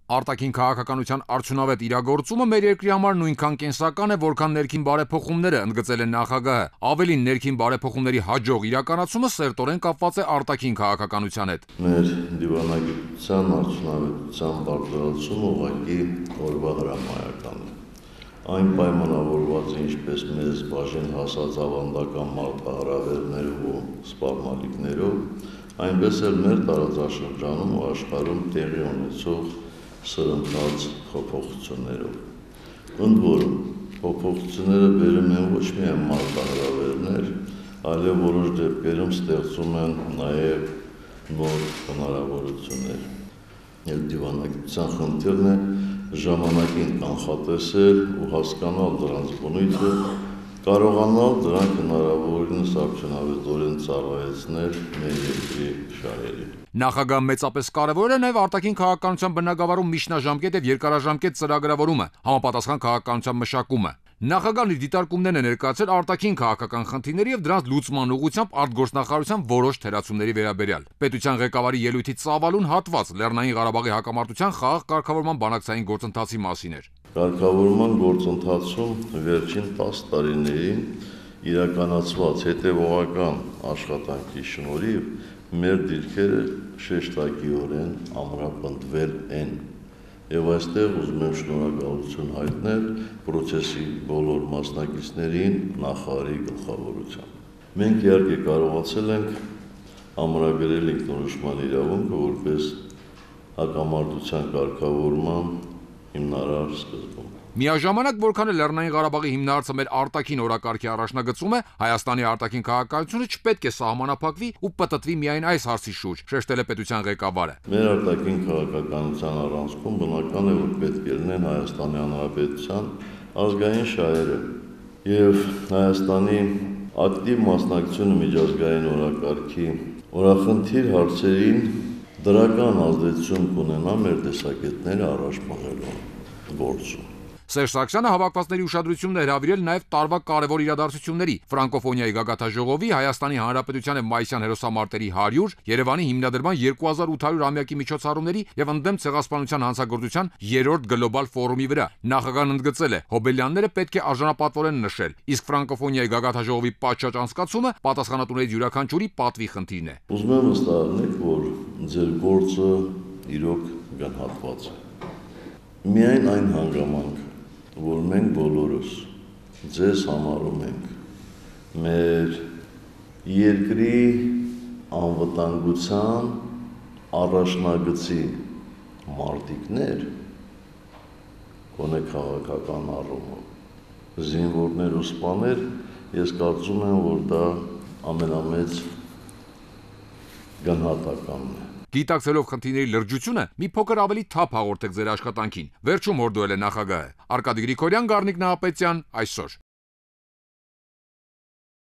Արտաքին քաղաքականության արդյունավետ իրագործումը մեր երկրի համար նույնքան կենսական է, որքան ներքին բարեփոխումները, ընդգծել է նախագահը։ Ավելին, ներքին բարեփոխումների հաջող իրականացումը սերտորեն կապված է արտաքին քաղաքականության հետ։ Մեր դիվանագիտության արդյունավետության բարձրացումը ուղղակի օրվա հրամայական է։ Այն պայմանավորված է ինչպես մեզ բաժին հասած ավանդական մարդահրավերներով ու սպառնալիքներով, այնպես էլ մեր տարածաշրջանում ու աշխարհում տեղի ունեցող սրընթաց փոփոխություններով։ Ընդ որում, փոփոխությունները բերում են ոչ միայն մարդահրավերներ, այլև որոշ դեպքերում ստեղծում են նաև նոր հնարավորություններ։ Եվ դիվանագիտության խնդիրն է ժամանակին կանխատեսել ու հասկանալ դրանց բնույթը, կարողանալ դրանք հնարավորինս արդյունավետորեն ծառայեցնել մեր երկրի շահերին։ Նախագահը մեծապես կարևոր է նաև արտաքին քաղաքականության բնագավառում միջնաժամկետ եւ երկարաժամկետ ծրագրավորումը, համապատասխան քաղաքականության մշակումը։ Նախագահն իր դիտարկումներն է ներկայացրել արտաքին քաղաքական խնդիրների եւ դրանց լուծման ուղղությամբ արտգործնախարարության որոշ թերացումների վերաբերյալ։ Պետության ղեկավարի ելույթի ծավալուն հատված Լեռնային Ղարաբաղի հակամարտության խաղաղ կարգավորման բանակցային գործընթացի մասին էր։ Կարգավորման գործընթացում վերջին 10 տարիներին իրականացված հետևողական աշխատանքի շնորհիվ մեր դիրքերը շեշտակիորեն ամրապնդվել են։ Եվ այստեղ ուզում եմ շնորհակալություն հայտնել պրոցեսի բոլոր մասնակիցներին նախարարի գլխավորությամբ։ Մենք իհարկե կարողացել ենք ամրագրել ինքնորոշման իրավունքը որպես հակամարտության կարգավորման հիմնարար սկզբունք։ Միաժամանակ, որքան է Լեռնային Ղարաբաղի հիմնարարը մեր արտաքին օրակարգի առաջնագծում է, Հայաստանի արտաքին քաղաքականությունը չպետք է սահմանափակվի ու պտտվի միայն այս հարցի շուրջ, շեշտել է պետության ղեկավարը։ Մեր արտաքին քաղաքականության առանցքում բնական է, որ պետք է լինեն Հայաստանի Հանրապետության ազգային շահերը եւ Հայաստանի ակտիվ մասնակցությունը միջազգային օրակարգի օրախնդիր հարցերին դրական ազդեցություն կունենա մեր տեսակետները առաջ մղելու գործում։ Սերժ Սարգսյանը հավաքվածների ուշադրությունն է հրավիրել նաև տարվա կարևոր իրադարձությունների՝ ֆրանկոֆոնիայի գագաթաժողովի, Հայաստանի Հանրապետության եւ Մայիսյան հերոսամարտերի 100, Երևանի հիմնադրման 2800-ամյակի միջոցառումների եւ ընդդեմ ցեղասպանության հանցագործության 3-րդ գլոբալ ֆորումի վրա։ Նախագահն ընդգծել է, հոբելյանները պետք է արժանապատվորեն նշել, իսկ ֆրանկոֆոնիայի գագաթաժողովի պատշաճ անցկացումը պատասխանատուներից յուրաքանչյուրի պատվի խնդիրն է։ Ուզում եմ վստահել, որ ձեր գործը իրոք գնահատված է։ Միայն այն հանգամանքը, որ մենք բոլորս ձեզ համարում ենք մեր երկրի անվտանգության առաջնագծի մարտիկներ, գոնե քաղաքական առումով, զինվորներ ու սպաներ, ես կարծում եմ, որ դա ամենամեծ գնահատականն է։ Գիտակցելով խնդիրների լրջությունը, մի փոքր ավելի թափ հաղորդեք ձեր աշխատանքին։ Վերջում հորդորել է նախագահը։ Արկադի Գրիգորյան, Գառնիկ Նահապետյան, այսօր։